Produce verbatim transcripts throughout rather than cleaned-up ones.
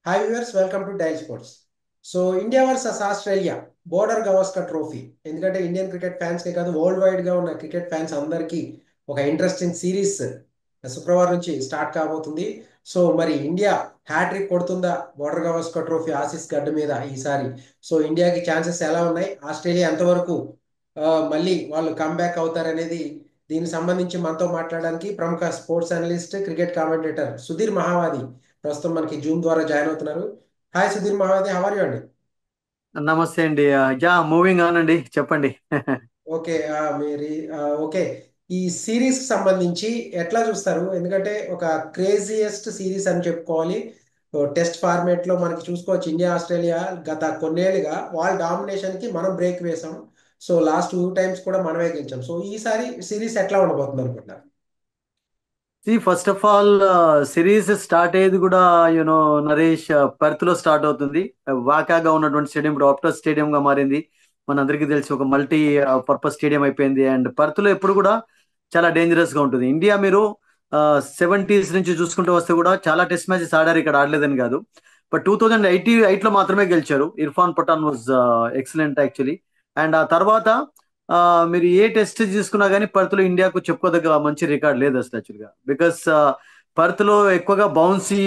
Hi viewers, welcome to Dial sports. So India versus Australia Border Gavaskar trophy. ఎందుకంటే Indian cricket ఫ్యాన్స్కే కాదు, world wide గా ఉన్న cricket fans అందరికీ ఒక ఇంట్రెస్టింగ్ సిరీస్ శుక్రవారం నుంచి స్టార్ట్ కాబోతుంది. సో మరి ఇండియా హ్యాట్రిక్ కొడుతుందా బోర్డర్ గవస్కర్ ట్రోఫీ ఆసీస్ గడ్డ మీద ఈసారి? సో ఇండియాకి ఛాన్సెస్ ఎలా ఉన్నాయి? ఆస్ట్రేలియా ఎంతవరకు ఆ, మళ్ళీ వాళ్ళు కమ్బ్యాక్ అవుతారనేది, దీనికి సంబంధించి మనతో మాట్లాడడానికి ప్రముఖ sports analyst, cricket commentator Sudheer Mahavadi ప్రస్తుతం మనకి జూమ్ ద్వారా జాయిన్ అవుతున్నారు. Hi Sudheer Mahavadi, how are you అండి? నమస్తే అండి. ఆ, యా మూవింగ్ ఆన్ అండి, చెప్పండి. ఓకే. ఆ, మీరు ఆ, ఓకే. ఈ సిరీస్ కి సంబంధించి ఎట్లా చూస్తారు? ఎందుకంటే ఒక క్రేజియస్ట్ సిరీస్ అని చెప్పుకోవాలి. టెస్ట్ ఫార్మేట్ లో మనకి చూసుకోవచ్చు, ఇండియా ఆస్ట్రేలియా గత కొన్నేళ్లుగా వాళ్ళ డామినేషన్ కి మనం బ్రేక్ వేసాం. సో లాస్ట్ టూ టైమ్స్ కూడా మనమే గెలిచాం. సో ఈసారి సిరీస్ ఎట్లా ఉండబోతుంది అనుకుంటున్నారు? See first of all, series start అయ్యేది కూడా యూనో నరేష్, పర్త్ లో స్టార్ట్ అవుతుంది. వాకాగా ఉన్నటువంటి స్టేడియం ఇప్పుడు ఆప్టస్ స్టేడియం గా మారింది. మనందరికీ తెలిసి ఒక మల్టీ పర్పస్ స్టేడియం అయిపోయింది. అండ్ పర్త్ లో ఎప్పుడు కూడా చాలా డేంజరస్ గా ఉంటుంది. ఇండియా మీరు సెవెంటీస్ నుంచి చూసుకుంటూ వస్తే కూడా చాలా టెస్ట్ మ్యాచెస్ ఆడారు, ఇక్కడ ఆడలేదని కాదు. But two thousand eighty eight లో మాత్రమే గెలిచారు. Irfan Pathan was excellent actually. And ఆ తర్వాత ఆ, మీరు ఏ టెస్ట్ తీసుకున్నా కానీ పర్త్ లో ఇండియాకు చెప్పుకోదగ్గ మంచి రికార్డ్ లేదు అసలు యాక్చువల్గా. బికాస్ పర్త్ లో ఎక్కువగా బౌన్సీ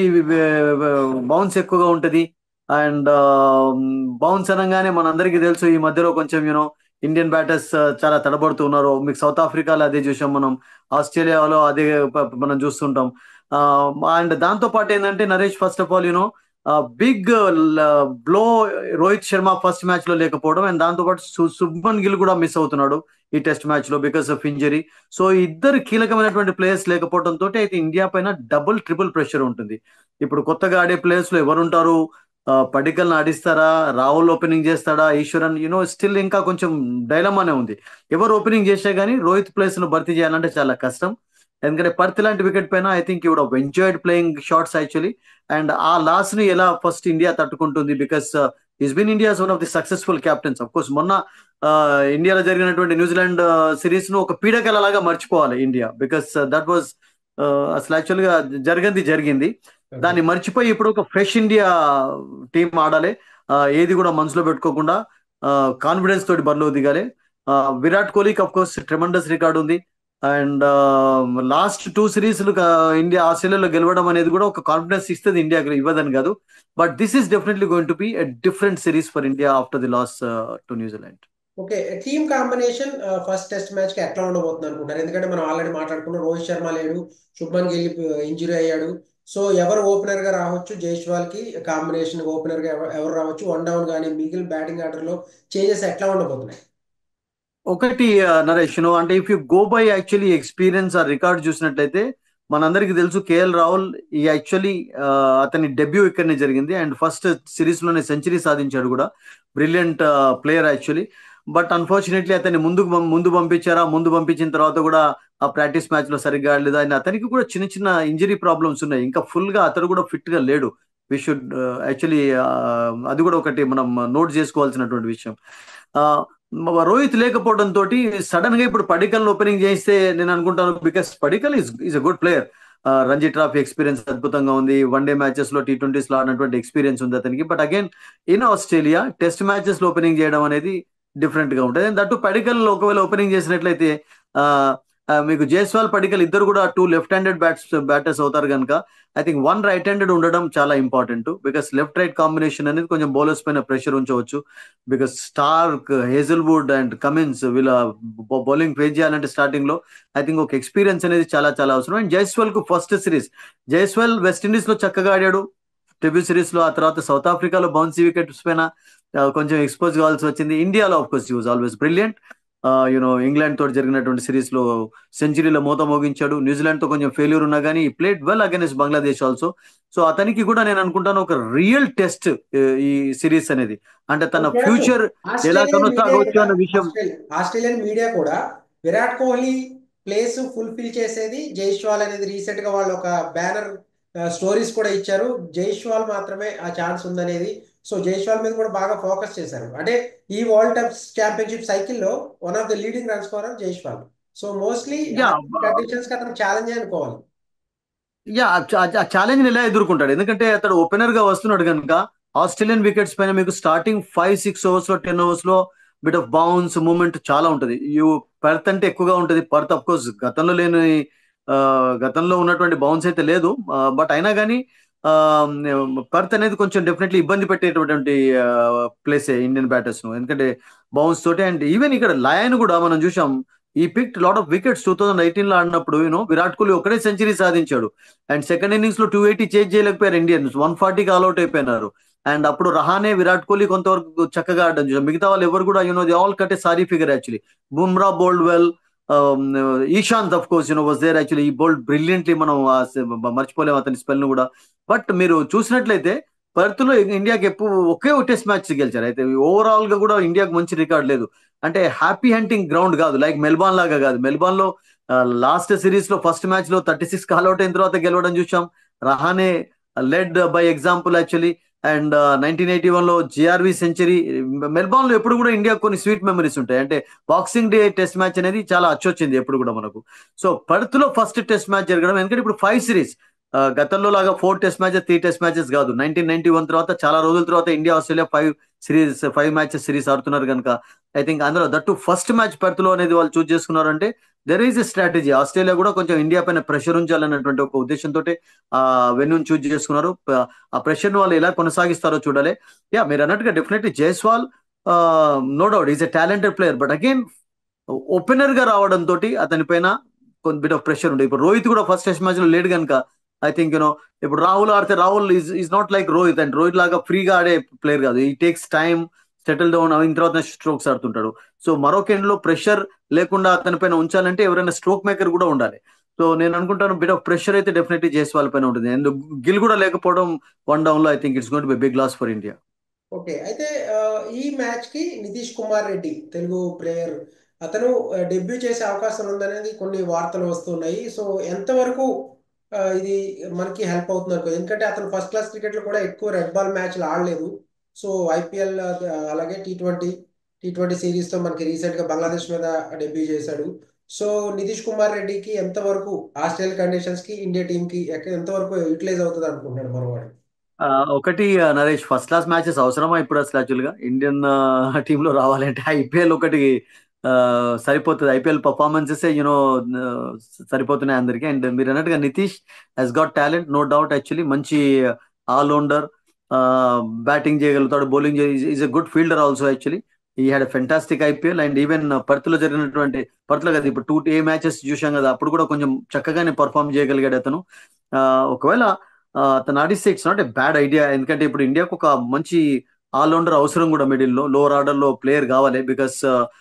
బౌన్స్ ఎక్కువగా ఉంటది. అండ్ బౌన్స్ అనగానే మనందరికీ తెలుసు, ఈ మధ్యలో కొంచెం యూనో ఇండియన్ బ్యాటర్స్ చాలా తడబడుతూ ఉన్నారు. మీకు సౌత్ ఆఫ్రికాలో అదే చూసాం మనం, ఆస్ట్రేలియాలో అదే ప- మనం చూస్తుంటాం. అండ్ దాంతో పాటు ఏంటంటే Naresh, first of all you know big blow Rohit Sharma first match లో లేకపోవడం, అండ్ దాంతో పాటు సు- శుభ్మన్ గిల్ కూడా మిస్ అవుతున్నాడు ఈ టెస్ట్ మ్యాచ్ లో బికాస్ ఆఫ్ ఇంజరీ. సో ఇద్దరు కీలకమైనటువంటి ప్లేయర్స్ లేకపోవడం తోటి అయితే ఇండియా పైన డబుల్ ట్రిపుల్ ప్రెషర్ ఉంటుంది. ఇప్పుడు కొత్తగా ఆడే ప్లేయర్స్ లో ఎవరుంటారు? ఆ, పడికల్ని ఆడిస్తారా? రాహుల్ ఓపెనింగ్ చేస్తాడా? ఈశ్వరన్ యూనో స్టిల్ ఇంకా కొంచెం డైలమానే ఉంది. ఎవరు ఓపెనింగ్ చేసినా కానీ రోహిత్ ప్లేస్ ను భర్తీ చేయాలంటే చాలా కష్టం. ఎందుకంటే పర్త్ లాంటి వికెట్ పైన I think you would enjoyed playing shots actually. And ఆ లాస్ ని ఎలా ఫస్ట్ ఇండియా తట్టుకుంటుంది? Because he's been India's one of the successful captains. Of course మొన్న ఆ, ఇండియాలో జరిగినటువంటి న్యూజిలాండ్ సిరీస్ ను ఒక పీడకలలాగా మర్చిపోవాలి ఇండియా. బికాస్ దట్ వాజ్ అసలు యాక్చువల్ గా జరిగింది జరిగింది. ఓకే. దాన్ని మర్చిపోయి ఇప్పుడు ఒక ఫ్రెష్ ఇండియా టీం ఆడాలి. ఆ, ఏది కూడా మనసులో పెట్టుకోకుండా కాన్ఫిడెన్స్ తోటి బరిలో దిగాలి. ఆ, విరాట్ కోహ్లీకి అఫ్ కోర్స్ ట్రెమండస్ రికార్డ్ ఉంది. And last two series India ఆస్ట్రేలియాలో గెలవడం అనేది కూడా ఒక కాన్ఫిడెన్స్ ఇస్తుంది ఇండియాకి, ఇవ్వదని కాదు. But this is definitely going to be a different series for India after the loss to New Zealand. Okay. Team combination first test match కి ఎట్లా ఉండబోతుంది అనుకుంటారు? ఎందుకంటే మనం ఆల్రెడీ మాట్లాడుకున్నాం, రోహిత్ శర్మ లేడు, శుభ్మన్ గిల్ ఇంజురీ అయ్యాడు. సో ఎవరు ఓపెనర్ గా రావచ్చు? జైస్వాల్ కి కాంబినేషన్ ఓపెనర్ గా ఎవ- ఎవరు రావచ్చు? వన్ డౌన్ కానీ మిగిలిన బ్యాటింగ్ ఆర్డర్ లో చేంజెస్ ఎట్లా ఉండబోతున్నాయి? ఒకటి ఆ, నరేష్, నువ్వు అంటే if you go by actually experience ఆ రికార్డ్ చూసినట్లయితే మనందరికీ తెలుసు కేఎల్ రాహుల్ ఈ యాక్చువల్లీ అతని డెబ్యూ ఇక్కడనే జరిగింది. అండ్ ఫస్ట్ సిరీస్ లోనే సెంచరీ సాధించాడు కూడా. Brilliant player actually. But unfortunately అతన్ని ముందుకు పం- ముందు పంపించారా, ముందు పంపించిన తర్వాత కూడా ఆ ప్రాక్టీస్ మ్యాచ్ లో సరిగ్గా ఆడలేదు. ఆయన అతనికి కూడా చిన్న చిన్న ఇంజరీ ప్రాబ్లమ్స్ ఉన్నాయి. ఇంకా ఫుల్ గా అతడు కూడా ఫిట్ గా లేడు. వి షుడ్ యాక్చువల్లీ అది కూడా ఒకటి మనం నోట్ చేసుకోవాల్సినటువంటి విషయం. ఆ, మ- రోహిత్ లేకపోవడం తోటి సడన్ గా ఇప్పుడు పడికల్ ఓపెనింగ్ చేస్తే నేను అనుకుంటాను, because Padikkal is is a good player. Ranji trophy experience అద్భుతంగా ఉంది. వన్ డే మ్యాచెస్ లో, టీ ట్వంటీస్ లో ఆడినటువంటి ఎక్స్పీరియన్స్ ఉంది అతనికి. But again in Australia test matches లో ఓపెనింగ్ చేయడం అనేది డిఫరెంట్ గా ఉంటుంది. దట్టు పడికల్ ఒకవేళ ఓపెనింగ్ చేసినట్లయితే ఆ, ఆ, మీకు జైస్వాల్, పడికల్ ఇద్దరు కూడా two left handed bats batters అవుతారు కనుక I think one right handed ఉండడం చాలా important. Because left right combination అనేది కొంచెం బౌలర్స్ పైన ప్రెషర్ ఉంచవచ్చు. Because Starc, Hazlewood and Cummins వీళ్ళ బౌలింగ్ ఫేస్ చేయాలంటే స్టార్టింగ్ లో ఐ థింక్ ఒక ఎక్స్పీరియన్స్ అనేది చాలా చాలా అవసరం. అండ్ జైస్వాల్ కు ఫస్ట్ సిరీస్, జైస్వాల్ వెస్టిండీస్ లో చక్కగా ఆడాడు డెబ్యూ సిరీస్ లో. ఆ తర్వాత సౌత్ ఆఫ్రికాలో బౌన్సీ వికెట్స్ పైన ఆ, కొంచెం ఎక్స్పోజ్ కావాల్సి వచ్చింది. ఇండియాలో of course he's always brilliant. You know England తోటి జరిగినటువంటి సిరీస్ లో సెంచరీలో మూత మోగించాడు. న్యూజిలాండ్ తో కొంచెం ఫెయిల్యూర్ ఉన్నా కానీ played well against Bangladesh also. So అతనికి కూడా నేను అనుకుంటాను ఒక రియల్ టెస్ట్ ఈ సిరీస్ అనేది. అంటే తన చూడొచ్చు. ఫ్యూచర్ ఎలా ఆస్ట్రేలియన్ మీడియా కొనసాగవచ్చు కూడా అన్న విషయం. ఆస్ట్రేలి ఆస్ట్రేలియన్ మీడియా కూడా విరాట్ కోహ్లీ ప్లేస్ ఫుల్ఫిల్ చేసేది జైస్వాల్ అనేది రీసెంట్ గా వాళ్ళు ఒక బ్యానర్ స్టోరీస్ కూడా ఇచ్చారు. జైస్వాల్ మాత్రమే ఆ ఛాన్స్ ఉందనేది. సో జైస్వాల్ మీద కూడా బాగా ఫోకస్ చేశారు. అంటే ఈ వరల్డ్ కప్ ఛాంపియన్షిప్ సైకిల్లో one of the leading run scorer Jaiswal. So mostly yeah, conditions కి అతను ఛాలెంజ్ అనుకోవాలి. యా ఆ ఛాలెంజ్ ఎలా ఎదుర్కొంటాడు, ఎందుకంటే అతడు ఓపెనర్ గా వస్తున్నాడు కనుక ఆస్ట్రేలియన్ వికెట్స్ పైన మీకు స్టార్టింగ్ ఫైవ్ సిక్స్ ఓవర్స్ లో టెన్ ఓవర్స్ లో బిట్ ఆఫ్ బౌన్స్ మూమెంట్ చాలా ఉంటుంది. యూ పర్త్ అంటే ఎక్కువగా ఉంటుంది. పర్త్ అఫ్ కోర్స్ గతంలో లేని ఆ, గతంలో ఉన్నటువంటి బౌన్స్ అయితే లేదు, బట్ అయినా కానీ పర్త్ అనేది కొంచెం డెఫినెట్లీ ఇబ్బంది పెట్టేటటువంటి ప్లేస్ ఇండియన్ బ్యాటర్స్ ను, ఎందుకంటే బౌన్స్ తోటి. అండ్ ఈవెన్ ఇక్కడ లయన్ కూడా మనం చూసాం, ఈ pick lot of wickets two thousand eighteen లో ఆడినప్పుడు యూనో విరాట్ కోహ్లీ ఒకటే సెంచరీ సాధించాడు. అండ్ సెకండ్ ఇన్నింగ్స్ లో టూ ఎయిటీ చేజ్ చేయలేకపోయారు ఇండియన్స్, వన్ ఫార్టీకి ఆల్అౌట్ అయిపోయినారు. అండ్ అప్పుడు రహానే విరాట్ కోహ్లీ కొంతవరకు చక్కగా ఆడడం చూసాం. మిగతా వాళ్ళు ఎవరు కూడా you know the all cut a sorry figure actually. Bumrah bowled well, Ishant of course you know was there actually, he bowled brilliantly, మనం ఆ స- మర్చిపోలేము అతని స్పెల్ ను కూడా. బట్ మీరు చూసినట్లయితే పర్త్ లో ఇండియాకి ఎప్పుడు ఒకే ఒక టెస్ట్ మ్యాచ్ గెలిచారు. అయితే ఓవరాల్ గా కూడా ఇండియాకి మంచి రికార్డ్ లేదు. అంటే హ్యాపీ హంటింగ్ గ్రౌండ్ కాదు, లైక్ మెల్బాన్ లాగా కాదు. మెల్బాన్ లో లాస్ట్ సిరీస్ లో ఫస్ట్ మ్యాచ్ లో థర్టీ సిక్స్ అవుట్ అయిన తర్వాత గెలవడం చూసాం. Rahane led by example actually. And nineteen eighty one లో జిఆర్వి సెంచరీ. మెల్బాన్ లో ఎప్పుడు కూడా ఇండియా కొన్ని స్వీట్ మెమరీస్ ఉంటాయి. అంటే బాక్సింగ్ డే టెస్ట్ మ్యాచ్ అనేది చాలా అచ్చొచ్చింది ఎప్పుడు కూడా మనకు. సో పర్త్ లో ఫస్ట్ టెస్ట్ మ్యాచ్ జరగడం, ఎందుకంటే ఇప్పుడు ఫైవ్ సిరీస్, గతంలో లాగా four test matches three test matches కాదు. నైన్టీన్ నైన్టీ వన్ తర్వాత చాలా రోజుల తర్వాత India Australia five series five matches series ఆడుతున్నారు కనుక ఐ థింక్ అందులో దట్టు ఫస్ట్ మ్యాచ్ పర్త్ లో అనేది వాళ్ళు చూస్ చేసుకున్నారంటే there is a strategy. Australia కూడా కొంచెం ఇండియా పైన ప్రెషర్ ఉంచాలన్నటువంటి ఒక ఉద్దేశంతో ఆ వెన్యూని చూస్ చేసుకున్నారు. ప- ఆ ప్రెషర్ ను వాళ్ళు ఎలా కొనసాగిస్తారో చూడాలి. యా మీరు అన్నట్టుగా definitely Jaiswal no doubt is a talented player, but again opener గా రావడం తోటి అతని పైన కొంత బిట్ ఆఫ్ ప్రెషర్ ఉంది. ఇప్పుడు రోహిత్ కూడా ఫస్ట్ టెస్ట్ మ్యాచ్ లో లేడు కనుక ఐ థింక్ యూనో ఇప్పుడు రాహుల్ ఆడితే Rahul is is not like Rohit. And Rohit లాగా ఫ్రీగా ఆడే ప్లేయర్ కాదు. ఈ టేక్స్ టైమ్, సెటిల్ డౌన్ అయిన తర్వాత స్ట్రోక్స్ ఆడుతుంటాడు. సో మరొక ఎండ్ లో ప్రెషర్ లేకుండా అతని పైన ఉంచాలంటే ఎవరైనా స్ట్రోక్ మేకర్ కూడా ఉండాలి. సో నేను అనుకుంటాను బిట్ ఆఫ్ ప్రెషర్ అయితే డెఫినెట్లీ జైస్వాల్ పైన ఉంటుంది. అండ్ గిల్ కూడా లేకపోవడం వన్ డౌన్ లో I think it's going to be big loss for India. Okay. అయితే ఆ, ఈ మ్యాచ్ కి నితీష్ కుమార్ రెడ్డి తెలుగు ప్లేయర్ అతను డెబ్యూ చేసే అవకాశం ఉందనేది కొన్ని వార్తలు వస్తున్నాయి. సో ఎంతవరకు ఆ, ఇది మనకి హెల్ప్ అవుతుంది అనుకో, ఎందుకంటే అతను ఫస్ట్ క్లాస్ క్రికెట్ లో కూడా ఎక్కువ రెడ్ బాల్ మ్యాచ్లు ఆడలేదు. సో ఐపీఎల్ అలాగే T twenty T twenty series తో మనకి రీసెంట్ గా బంగ్లాదేశ్ మీద డెబ్యూ చేశాడు. సో నితీష్ కుమార్ రెడ్డికి ఎంతవరకు ఆస్ట్రేలియన్ కండిషన్స్ కి ఇండియా టీమ్ కి ఎక్క- ఎంతవరకు యూటిలైజ్ అవుతుంది అనుకుంటున్నాడు మనవాడు. ఆ, ఒకటి ఆ, నరేష్, ఫస్ట్ క్లాస్ మ్యాచెస్ అవసరమా ఇప్పుడు అసలు యాక్చువల్ గా ఇండియన్ టీమ్ లో రావాలంటే ఐపీఎల్ ఒకటి ఆ, సరిపోతుంది. ఐపీఎల్ పర్ఫార్మెన్సెస్ యూనో సరిపోతున్నాయి అందరికి. అండ్ మీరు అన్నట్టుగా Nitish he's got talent, no doubt. Actually మంచి ఆల్రౌండర్, బ్యాటింగ్ చేయగలుగుతాడు, bowling is a good fielder also actually. He had fantastic IPL. And even Perth లో జరిగినటువంటి, పర్త్ లో కదా ఇప్పుడు టూ ఏ మ్యాచెస్ చూసాం కదా, అప్పుడు కూడా కొంచెం చక్కగానే పర్ఫామ్ చేయగలిగాడు అతను. ఆ, ఒకవేళ ఆ, తను ఆడిస్తే it's not a bad idea, ఎందుకంటే ఇప్పుడు ఇండియాకు ఒక మంచి ఆల్రౌండర్ అవసరం కూడా. మిడిల్ లో లోవర్ ఆర్డర్ లో ప్లేయర్ కావాలి, బికాస్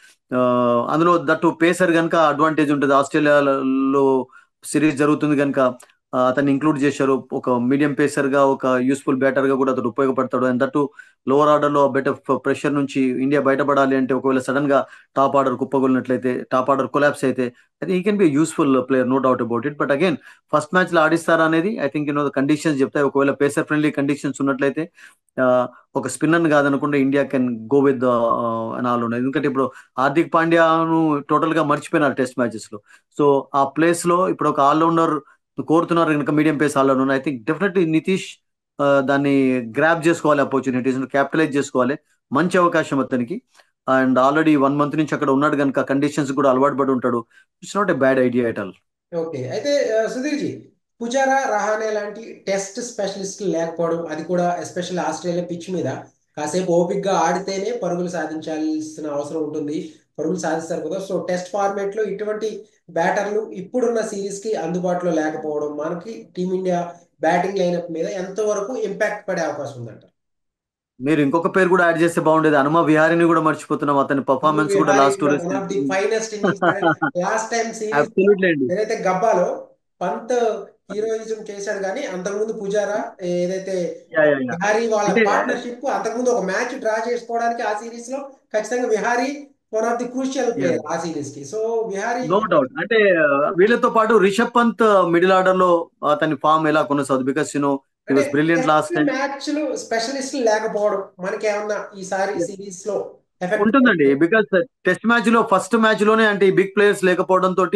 అందులో దట్టు పేసర్ కనుక అడ్వాంటేజ్ ఉంటుంది. ఆస్ట్రేలియాలో సిరీస్ జరుగుతుంది కనుక అతన్ని ఇంక్లూడ్ చేశారు. ఒక మీడియం పేసర్ గా, ఒక యూస్ఫుల్ బ్యాటర్ గా కూడా అతడు ఉపయోగపడతాడు. అండ్ దట్టు లోవర్ ఆర్డర్ లో బెటర్ ప్రెషర్ నుంచి ఇండియా బయటపడాలి అంటే, ఒకవేళ సడన్ గా టాప్ ఆర్డర్ కుప్పగొలినట్లయితే, టాప్ ఆర్డర్ కొలాప్స్ అయితే I think he can be useful player, no doubt about it. But again first match లో ఆడిస్తారా అనేది ఐ థింక్ యూనో కండిషన్స్ చెప్తాయి. ఒకవేళ పేసర్ ఫ్రెండ్లీ కండిషన్స్ ఉన్నట్లయితే ఆ, ఒక స్పిన్నర్ కాదనుకుంటే ఇండియా కెన్ గో విత్ అని ఆల్ ఉన్నాయి. ఎందుకంటే ఇప్పుడు హార్దిక్ పాండ్యాను టోటల్ గా మర్చిపోయినారు టెస్ట్ మ్యాచెస్ లో. సో ఆ ప్లేస్ లో ఇప్పుడు ఒక ఆల్రౌండర్ కోరుతున్నారు కనుక, medium pace all-rounder, I think definitely Nitish ఆ, దాన్ని గ్రాప్ చేసుకోవాలి, ఆపర్చునిటీస్ క్యాపిటలైజ్ చేసుకోవాలి. మంచి అవకాశం అతనికి. అండ్ ఆల్రెడీ వన్ మంత్ నుంచి అక్కడ ఉన్నాడు కనుక కండిషన్స్ కూడా అలవాటు పడి ఉంటాడు. It's not a bad idea at all. Okay. అయితే ఆ, సుధీర్ జీ, పుజారా, రహానే లాంటి టెస్ట్ స్పెషలిస్టులు లేకపోవడం, అది కూడా ఎస్పెషల్ ఆస్ట్రేలియా పిచ్ మీద కాసేపు ఓపిక్గా ఆడితేనే పరుగులు సాధించాల్సిన అవసరం ఉంటుంది. పరుగులు సాధిస్తారు కదా. సో టెస్ట్ ఫార్మేట్ లో ఇటువంటి బ్యాటర్లు ఇప్పుడున్న సిరీస్ కి అందుబాటులో లేకపోవడం మనకి టీమిండియా బ్యాటింగ్ లైనప్ మీద ఎంతవరకు ఇంపాక్ట్ పడే అవకాశం ఉందంట. మీరు ఇంకొక పేరు కూడా యాడ్ చేస్తే బాగుండేది, హనుమ విహారీని కూడా మర్చిపోతున్నాం. అతని అను పర్ఫార్మెన్స్ కూడా విహారీ లాస్ట్ టూ కూడా డేస్ వన్ ఆఫ్ ది నుంచి finest innings. Last time series లో అబ్సల్యూట్లీ అండి. ఏదైతే గబ్బాలో పంత్ హీరోయిజం చేశాడు, కానీ అంతకుముందు పుజారా ఏదైతే యా యా యా విహారీ వాళ్ళ అంటే పార్ట్నర్షిప్, అంతకుముందు ఒక మ్యాచ్ డ్రా చేసుకోవడానికి ఆ సిరీస్ లో ఖచ్చితంగా Vihari one of the crucial player ఆ సిరీస్ కి. So Vihari no doubt. అంటే uh, వీళ్ళతో పాటు రిషబ్ పంత్ మిడిల్ ఆర్డర్ లో అతని ఫామ్ ఎలా కొనసాగుతుంది, బికాస్ యూనో హీ అంటే was brilliant last test time. మ్యాచ్లు స్పెషలిస్టులు లేకపోవడం మనకేమన్నా ఈసారి సిరీస్ లో ఎఫెక్ట్ ఉంటుందండి, పడుతుంది. బికాస్ టెస్ట్ మ్యాచ్ లో ఫస్ట్ మ్యాచ్ లోనే అంటే ఈ బిగ్ ప్లేయర్స్ లేకపోవడం తోటి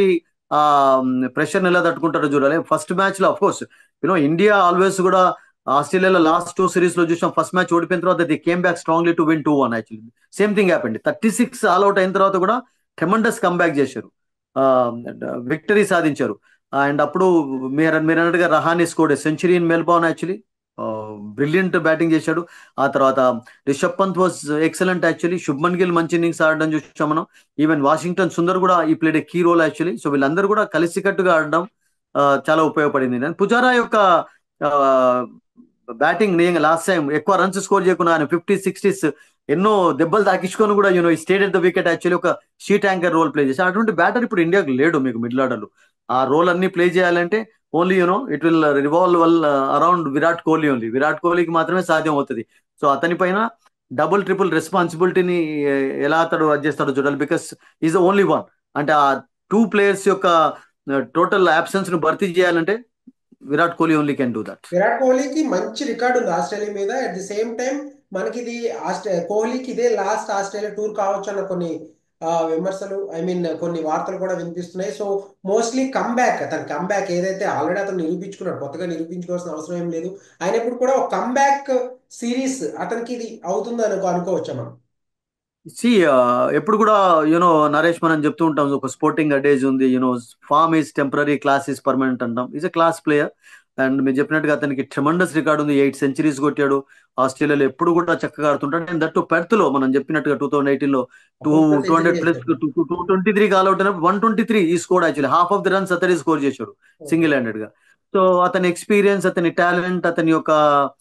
ఆ ప్రెషర్ ఎలా తట్టుకుంటారో చూడాలి. ఫస్ట్ మ్యాచ్ లో of course you know India always కూడా ఆస్ట్రేలియాలో లాస్ట్ టూ సిరీస్ లో చూసాం, ఫస్ట్ మ్యాచ్ ఓడిపోయిన తర్వాత they came back strongly to win two one actually. Same thing happened. Thirty six all out అయిన తర్వాత కూడా ట్రెమండస్ కమ్బ్యాక్ చేశారు, విక్టరీ సాధించారు. అండ్ అప్పుడు మీరు మీరు అన్నట్టుగా Rahane scored century in Melbourne actually. Brilliant batting చేశాడు. ఆ తర్వాత Rishabh Pant was excellent actually. Shubman Gill మంచి ఇన్నింగ్స్ ఆడడం చూసాం మనం. ఈవెన్ వాషింగ్టన్ సుందర్ కూడా ఈ played a key role actually. So వీళ్ళందరూ కూడా కలిసికట్టుగా ఆడడం ఆ, చాలా ఉపయోగపడింది. అండ్ పుజారా యొక్క బ్యాటింగ్ నిజంగా లాస్ట్ టైం ఎక్కువ రన్స్ స్కోర్ చేయకుండా ఆయన ఫిఫ్టీ సిక్స్టీస్ ఎన్నో దెబ్బలు తాకించుకొని కూడా you know stayed at the wicket actually ఒక షీట్ యాంకర్ రోల్ ప్లే చేసి అటువంటి బ్యాటర్ ఇప్పుడు ఇండియాకు లేడు మీకు మిడిల్ ఆర్డర్. ఆ రోల్ అన్ని ప్లే చేయాలంటే only you know it will revolve well around Virat Kohli only. Virat కోహ్లీకి మాత్రమే సాధ్యం అవుతుంది. సో అతని పైన డబుల్ ట్రిపుల్ రెస్పాన్సిబిలిటీని ఎలా అతడు అది చేస్తాడో చూడాలి. Because is the only one. అంటే ఆ టూ ప్లేయర్స్ యొక్క టోటల్ అబ్సెన్స్ ను భర్తీ చేయాలంటే Virat Kohli only can do that. Virat కోహ్లీకి మంచి రికార్డు ఉంది ఆస్ట్రేలియా మీద. అట్ ది సేమ్ టైం మనకి ఇది ఆస్ట్రే కోహ్లీకి ఇదే లాస్ట్ ఆస్ట్రేలియా టూర్ కావచ్చు అన్న కొన్ని ఆ, విమర్శలు, ఐ మీన్ కొన్ని వార్తలు కూడా వినిపిస్తున్నాయి. సో మోస్ట్లీ కమ్బ్యాక్, అతని కమ్బ్యాక్ ఏదైతే ఆల్రెడీ అతను నిరూపించుకున్నాడు, కొత్తగా నిరూపించుకోవాల్సిన అవసరం ఏం లేదు. అయినప్పుడు కూడా ఒక కమ్బ్యాక్ సిరీస్ అతనికి ఇది అవుతుంది అనుకో అనుకోవచ్చా మనం? సి ఎప్పుడు కూడా యూనో నరేష్ మనం చెప్తూ ఉంటాం ఒక స్పోర్టింగ్ అడ్వైజ్ ఉంది, you know form is temporary, class is permanent అంటాం. Is a class player. And మీరు చెప్పినట్టుగా అతనికి ట్రెమండస్ రికార్డు ఉంది, ఎయిట్ సెంచరీస్ కొట్టాడు. ఆస్ట్రేలియాలో ఎప్పుడు కూడా చక్కగా ఆడుతుంటాడు. అండ్ దట్టు పెర్త్ లో మనం చెప్పినట్టుగా టూ థౌసండ్ ఎయిటీన్ లో టూ అప్పుడు కూడా టూ సెంచరీ హండ్రెడ్ ప్లస్ చేశాడు. Two two twenty three all out అయినప్పుడు వన్ ట్వంటీ త్రీ ఈ score actually half of the runs అతడి స్కోర్ చేశాడు ఓకే. సింగిల్ హ్యాండెడ్ గా. సో అతని ఎక్స్పీరియన్స్, అతని టాలెంట్, అతని యొక్క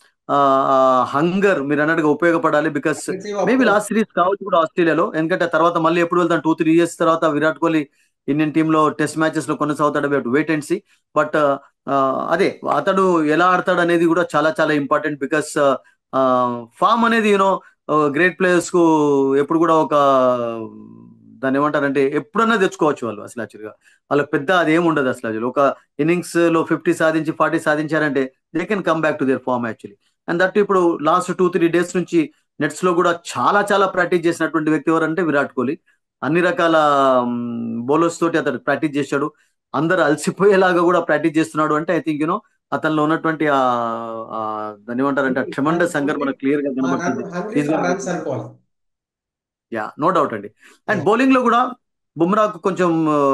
హంగర్ మీరు అన్నట్టుగా ఉపయోగపడాలి. Because of maybe course. Last series కావచ్చు కూడా ఆస్ట్రేలియాలో. ఎందుకంటే తర్వాత మళ్ళీ ఎప్పుడు వెళ్తాం, టూ త్రీ ఇయర్స్ తర్వాత విరాట్ కోహ్లీ ఇండియన్ టీమ్ లో టెస్ట్ మ్యాచెస్ లో కొనసాగుతాడు. Wait and see. బట్ అదే అతడు ఎలా ఆడతాడు అనేది కూడా చాలా చాలా ఇంపార్టెంట్. బికాస్ ఫామ్ అనేది యూనో గ్రేట్ ప్లేయర్స్ కు ఎప్పుడు కూడా ఒక దాన్ని ఏమంటారంటే ఎప్పుడన్నా తెచ్చుకోవచ్చు వాళ్ళు అసలు యాక్చువల్గా. వాళ్ళకి పెద్ద అది ఏమి ఉండదు అసలు. యాక్చువల్లీ ఒక ఇన్నింగ్స్ లో ఫిఫ్టీ సాధించి ఫార్టీ సాధించారంటే they can come back to their form actually. And that ఇప్పుడు లాస్ట్ టూ త్రీ డేస్ నుంచి నెట్స్ లో కూడా చాలా చాలా ప్రాక్టీస్ చేసినటువంటి వ్యక్తి ఎవరంటే విరాట్ కోహ్లీ. అన్ని రకాల బౌలర్స్ తోటి అతడు ప్రాక్టీస్ చేశాడు. అందరు అలసిపోయేలాగా కూడా ప్రాక్టీస్ చేస్తున్నాడు. అంటే ఐ థింక్ యూనో అతనిలో ఉన్నటువంటి ఆ ఆ, దాన్ని ఏమంటారంటే ట్రెమండస్ హంగర్ మనకు క్లియర్ గా కనబడుతుంది. హంగ్రీ ఫర్ రన్స్ అనుకోవాలి. యా, నో డౌట్ అండి. And Yeah. బౌలింగ్ లో కూడా బుమ్రాకు కొంచెం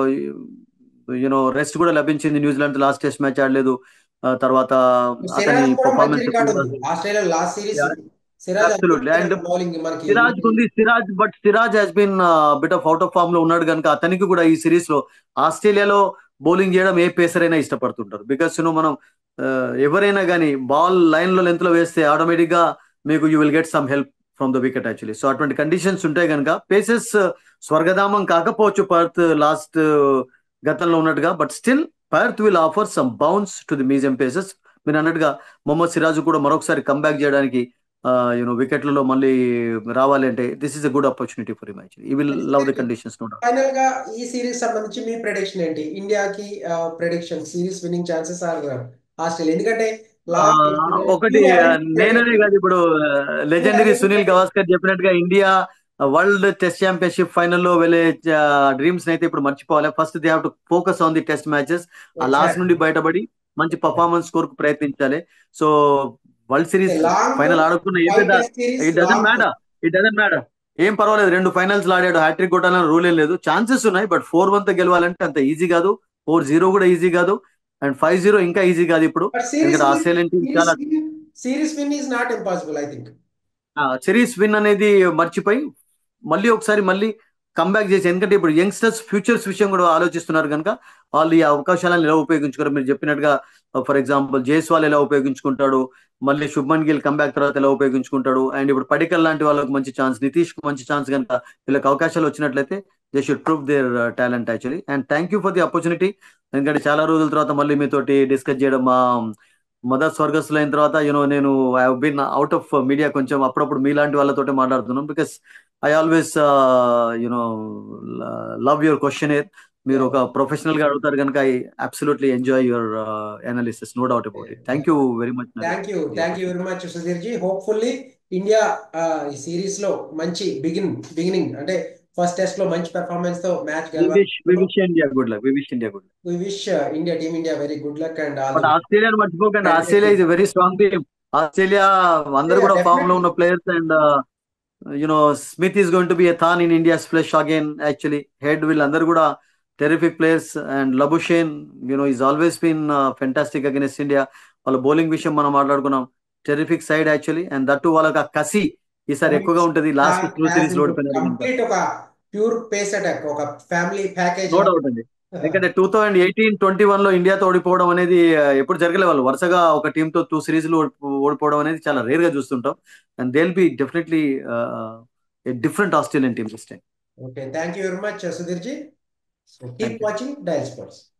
యూనో రెస్ట్ కూడా లభించింది. న్యూజిలాండ్ లాస్ట్ టెస్ట్ మ్యాచ్ ఆడలేదు. ఆ, తర్వాత అతని సిరాజ్ కూడా మంచి పర్ఫార్మెన్స్ రికార్డు ఉంది Australia last series. Siraj absolutely. And అద్భుతమైన బౌలింగ్ మనకి సిరాజ్ ఉంది, Siraj but Siraj has been bit of out of form లో ఉన్నాడు కనుక అతనికి కూడా ఈ సిరీస్ లో ఆస్ట్రేలియాలో బౌలింగ్ చేయడం ఏ పేసర్ అయినా ఇష్టపడుతుంటారు. బికాస్ యూనో మనం ఆ, ఎవరైనా కానీ బాల్ లైన్ లో లెంత్ లో వేస్తే ఆటోమేటిక్ గా మీకు you will get some help from the wicket actually. So అటువంటి కండిషన్స్ ఉంటాయి కనుక పేసెస్ స్వర్గధామం కాకపోవచ్చు పర్త్ లాస్ట్ గతంలో ఉన్నట్టుగా. But still Perth will offer some bounce to the medium pacers. మీరు అన్నట్టుగా మొహమ్మద్ సిరాజ్ కూడా మరొకసారి కంబ్యాక్ చేయడానికి యూనో వికెట్లలో మళ్ళీ రావాలి అంటే this is a good opportunity for him actually. He will love the conditions no doubt. Final గా ఈ సిరీస్ సంబంధించి మీ ప్రెడిక్షన్ ఏంటి? ఇండియాకి prediction series winning chances are Australia, ఎందుకంటే ఆ, ఒకటి ఆ, నేననే కాదు ఇప్పుడు లెజెండరీ సునీల్ గవాస్కర్ చెప్పినట్టుగా ఇండియా వరల్డ్ టెస్ట్ ఛాంపియన్షిప్ ఫైనల్లో వెళ్ళే డ్రీమ్స్ అయితే ఇప్పుడు మర్చిపోవాలి. First they have to focus on the test matches. ఆ లాస్ నుండి బయటపడి మంచి పర్ఫార్మెన్స్ స్కోర్ కు ప్రయత్నించాలి. So world series long final tour, ఆడకుండా ఏ ఫైవ్ పెద్ద test series, it doesn't long tour. Matter. It doesn't matter. ఏం పర్వాలేదు, రెండు ఫైనల్స్ ఆడాడు, హ్యాట్రిక్ కొట్టాలని రూల్ ఏం లేదు. ఛాన్సెస్ ఉన్నాయి. బట్ ఫోర్ వన్ తో గెలవాలంటే అంత ఈజీ కాదు. ఫోర్ జీరో కూడా ఈజీ కాదు. అండ్ ఫైవ్ జీరో ఇంకా ఈజీ కాదు ఇప్పుడు. బట్ సిరీస్ ఎందుకంటే విన్, ఆస్ట్రేలియన్ టీం సిరీస్ చాలా win, series win is not impossible I think. Series win అనేది మర్చిపోయి మళ్ళీ ఒకసారి మళ్ళీ కంబ్యాక్ చేసి, ఎందుకంటే ఇప్పుడు యంగ్స్టర్స్ ఫ్యూచర్స్ విషయం కూడా ఆలోచిస్తున్నారు కనుక వాళ్ళు ఈ అవకాశాలను ఎలా ఉపయోగించుకోరు. మీరు చెప్పినట్టుగా ఫర్ ఎగ్జాంపుల్ జైస్వాల్ ఎలా ఉపయోగించుకుంటాడు, మళ్ళీ శుభ్మన్ గిల్ కంబ్యాక్ తర్వాత ఎలా ఉపయోగించుకుంటాడు, అండ్ ఇప్పుడు పడికల్ లాంటి వాళ్ళకి మంచి ఛాన్స్, నితీష్ కు మంచి ఛాన్స్ కనుక వీళ్ళకి అవకాశాలు వచ్చినట్లయితే they should prove their talent actually. And thank you for the opportunity. ఎందుకంటే చాలా రోజుల తర్వాత మళ్ళీ మీతోటి డిస్కస్ చేయడం, మా మదర్ స్వర్గస్థులు అయిన తర్వాత యూనో నేను I been out of media కొంచెం, అప్పుడప్పుడు మీలాంటి వాళ్ళతోటే మాట్లాడుతున్నాను. Because I always you know love your question. మీరు ఒక ప్రొఫెషనల్ గా అడుగుతారు కనుక I absolutely enjoy your analysis, no doubt about it. Thank you very much thank you, thank you very much Sudheer ji. Hopefully India ఈ సిరీస్ లో మంచి బిగిన్ బిగినింగ్ అంటే first test లో మంచి పెర్ఫార్మెన్స్ తో మ్యాచ్ We గెలవాలి. wish we wish India good luck. We wish India good luck. We wish India team India very good luck and all but the Australia మర్చిపోకండి, Australia best. Is very strong team. Australia అందరు కూడా form లో definitely ఉన్న players and you know Smith is going to be a thorn in India's flesh again. Actually Head వీళ్ళందరూ కూడా terrific players and Labuschagne you know is always been fantastic against India. వాళ్ళ bowling విషయం మనం మాట్లాడుకున్నాం, terrific side actually. And that వాళ్ళకి ఆ కసి ఈసారి ఎక్కువగా ఉంటుంది. లాస్ట్ టూ సిరీస్ లో ఓడిపోయినారు కనుక. కంప్లీట్ ఒక ప్యూర్ పేస్ అటాక్, ఒక ఫ్యామిలీ ప్యాకేజ్ నో లా. డౌట్ అండి. ఎందుకంటే two thousand eighteen twenty one లో ఇండియాతో ఓడిపోవడం అనేది ఆ, ఎప్పుడు జరగలే. వాళ్ళు వరుసగా ఒక టీమ్ తో టూ సిరీస్ ఓడిపోవడం అనేది చాలా రేర్ గా చూస్తుంటాం. And they will be definitely different Australian team this time. Okay, thank you very much Sudheer ji. So keep thank you. Watching Dial sports.